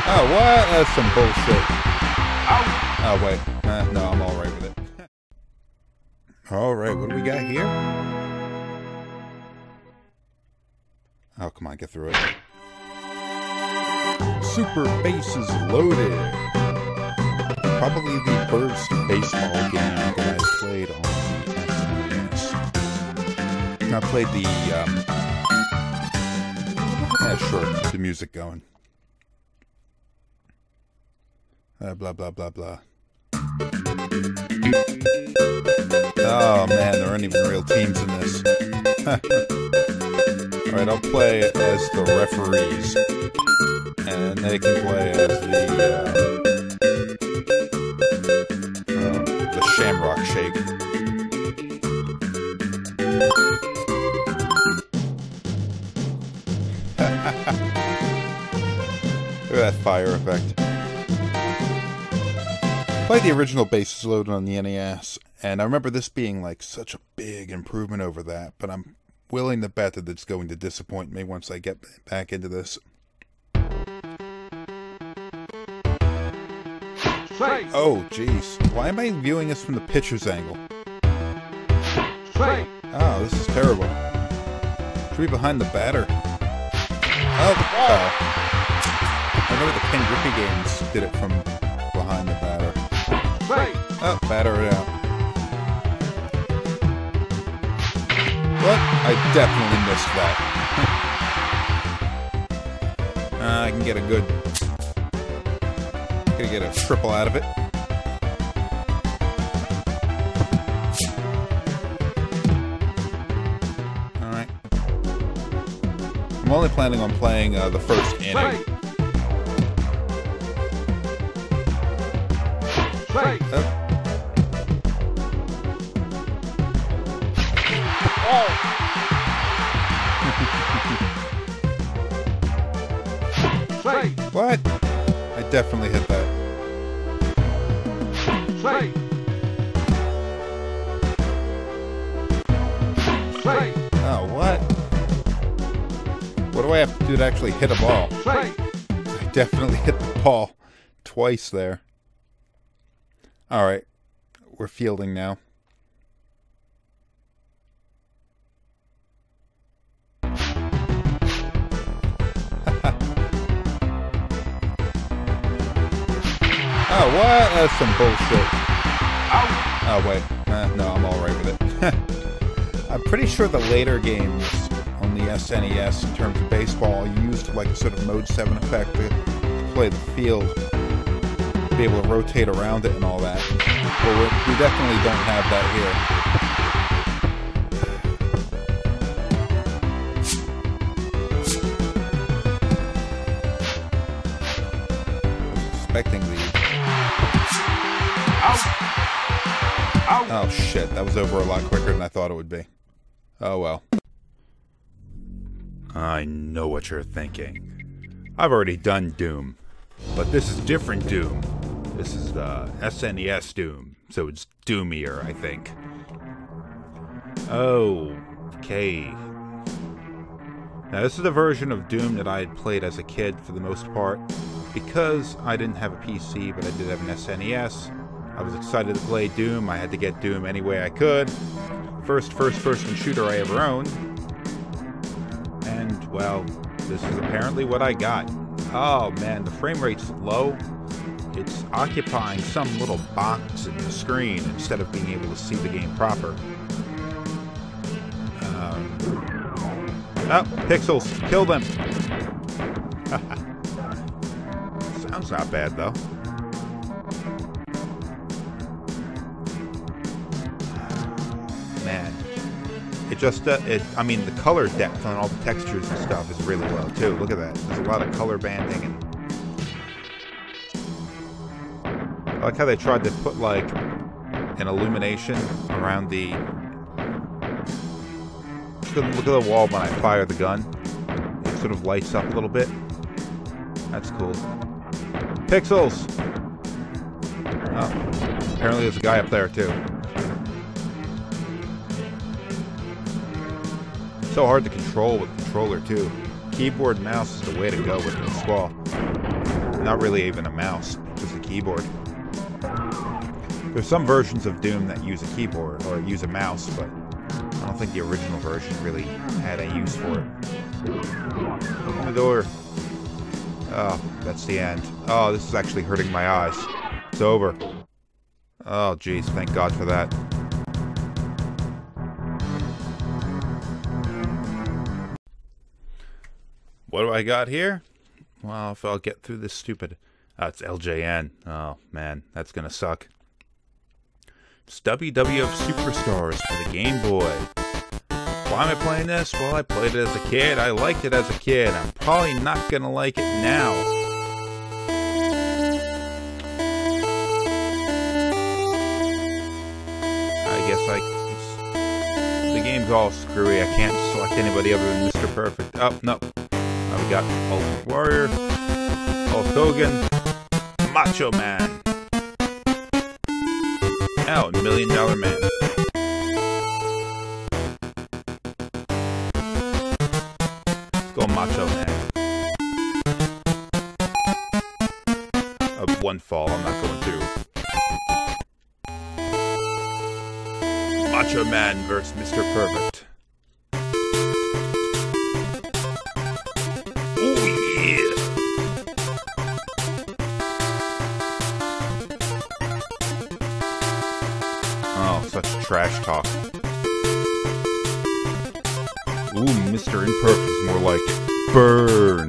Oh, what? That's some bullshit. Oh, wait. No, I'm alright with it. Alright, what do we got here? Oh, come on, get through it. Super Bases Loaded. Probably the first baseball game that I played on the SNES. I played the, sure, keep the music going. Blah, blah, blah, blah. Oh, man, there aren't even real teams in this. Alright, I'll play as the referees. And they can play as the Shamrock Shake. Look at that fire effect. Played the original Bases Loaded on the NES, and I remember this being like such a big improvement over that, but I'm willing to bet that it's going to disappoint me once I get back into this. Oh, jeez. Why am I viewing this from the pitcher's angle? Oh, this is terrible. Should be behind the batter. Oh, I remember the Ken Griffey games did it from behind the batter. Oh, batter it out. What? I definitely missed that. I can get a good... Gonna get a triple out of it. Alright. I'm only planning on playing the first inning. Oh. What? I definitely hit that. Oh, what? What do I have to do to actually hit a ball? I definitely hit the ball twice there. Alright. We're fielding now. Oh, what? That's some bullshit. Oh, wait. No, I'm alright with it. I'm pretty sure the later games on the SNES, in terms of baseball, used like a sort of Mode 7 effect to play the field, be able to rotate around it and all that. But we definitely don't have that here. Expecting the... Oh shit, that was over a lot quicker than I thought it would be. Oh well. I know what you're thinking. I've already done Doom. But this is different Doom. This is the SNES Doom. So it's doomier, I think. Okay. Now this is the version of Doom that I had played as a kid for the most part. Because I didn't have a PC, but I did have an SNES. I was excited to play Doom. I had to get Doom any way I could. First-person shooter I ever owned. And, well, this is apparently what I got. Oh, man, the frame rate's low. It's occupying some little box in the screen instead of being able to see the game proper. Oh, pixels. Kill them. Sounds not bad, though. Man, it just, I mean, the color depth on all the textures and stuff is really low, too. Look at that. There's a lot of color banding, and I like how they tried to put, like, an illumination around the... Look at the wall when I fire the gun. It sort of lights up a little bit. That's cool. Pixels! Oh, apparently there's a guy up there, too. So hard to control with the controller, too. Keyboard and mouse is the way to go with the Squall. not really even a mouse, just a keyboard. There's some versions of Doom that use a keyboard or use a mouse, but I don't think the original version really had a use for it. Open the door. Oh, that's the end. Oh, this is actually hurting my eyes. It's over. Oh, jeez, thank God for that. What do I got here? Well, if I'll get through this stupid... Oh, it's LJN. Oh, man, that's gonna suck. It's WWF Superstars for the Game Boy. Why am I playing this? Well, I played it as a kid. I liked it as a kid. I'm probably not gonna like it now. I guess the game's all screwy. I can't select anybody other than Mr. Perfect. Oh, no. We got Ultimate Warrior, Hulk Hogan, Macho Man. Oh, $1 Million Man. Go Macho Man. One fall, I'm not going through. Macho Man versus Mr. Perfect. Trash talk. Ooh, Mr. Imperfect is more like burn.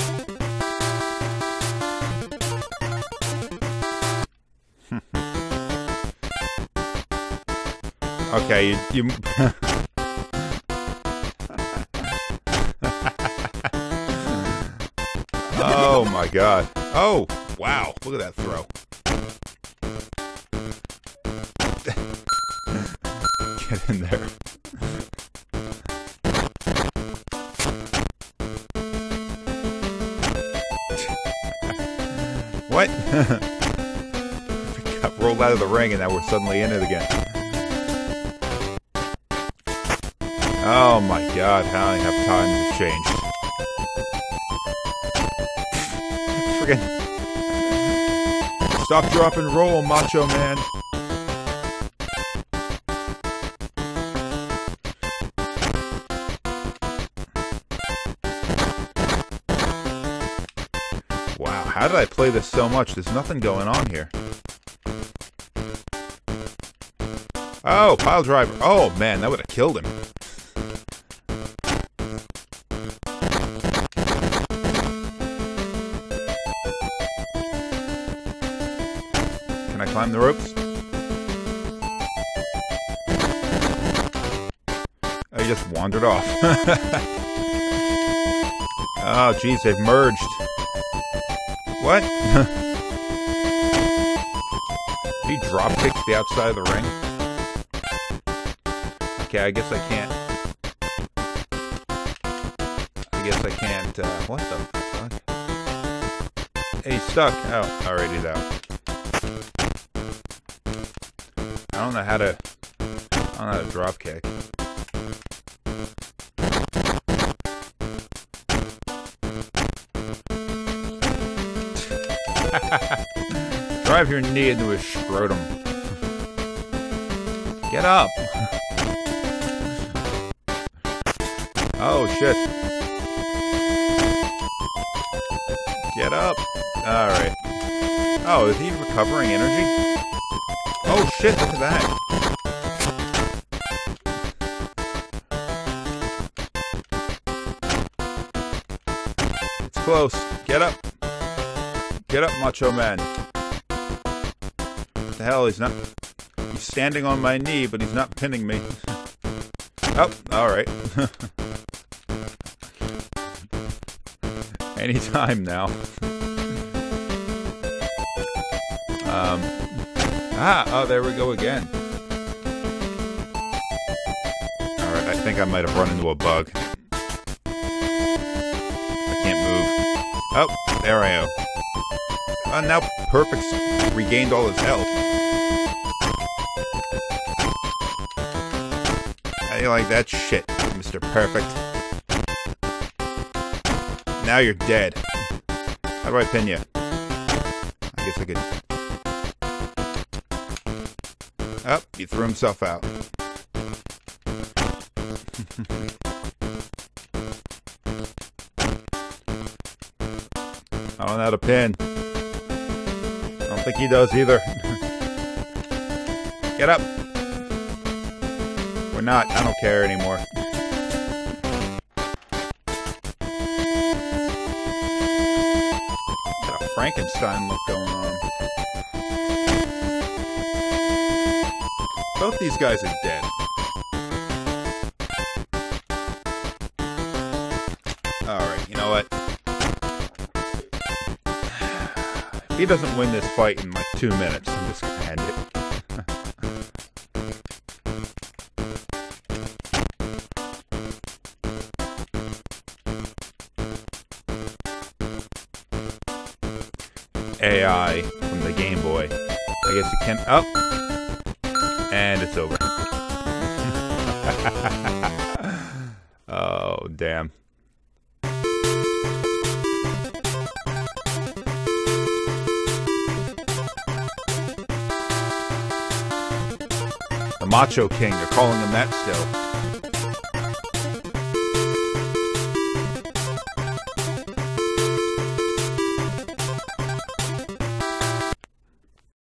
Okay, you Oh my God. Oh, wow. Look at that throw. Get in there. What? Got rolled out of the ring and now we're suddenly in it again. Oh my God, how I have time to change. Friggin' stop, drop, and roll, Macho Man. Wow, how did I play this so much? There's nothing going on here. Oh, pile driver. Oh man, that would have killed him. Can I climb the ropes? Oh, he just wandered off. Oh, geez, they've merged. What? He drop kicked the outside of the ring? Okay, I guess I can't. What the fuck? Hey, he's stuck. Oh, alright, he's out. I don't know how to drop kick. Drive your knee into his scrotum. Get up! Oh shit. Get up! Alright. Oh, is he recovering energy? Oh shit, look at that! It's close. Get up! Get up, Macho Man. What the hell, he's standing on my knee, but he's not pinning me. Oh, alright. Anytime now. Oh, there we go again. Alright, I think I might have run into a bug. I can't move. Oh, there I am. Now Perfect's regained all his health. How do you like that shit, Mr. Perfect? Now you're dead. How do I pin you? guess I could... Oh, he threw himself out. I don't know how to pin. I don't think he does either. Get up. We're not. I don't care anymore. Got a Frankenstein look going on. Both these guys are dead. Alright, you know what? If he doesn't win this fight in like 2 minutes, I'm just gonna end it. AI from the Game Boy. I guess you can... Oh! And it's over. Oh, damn. The Macho King, they're calling him that still.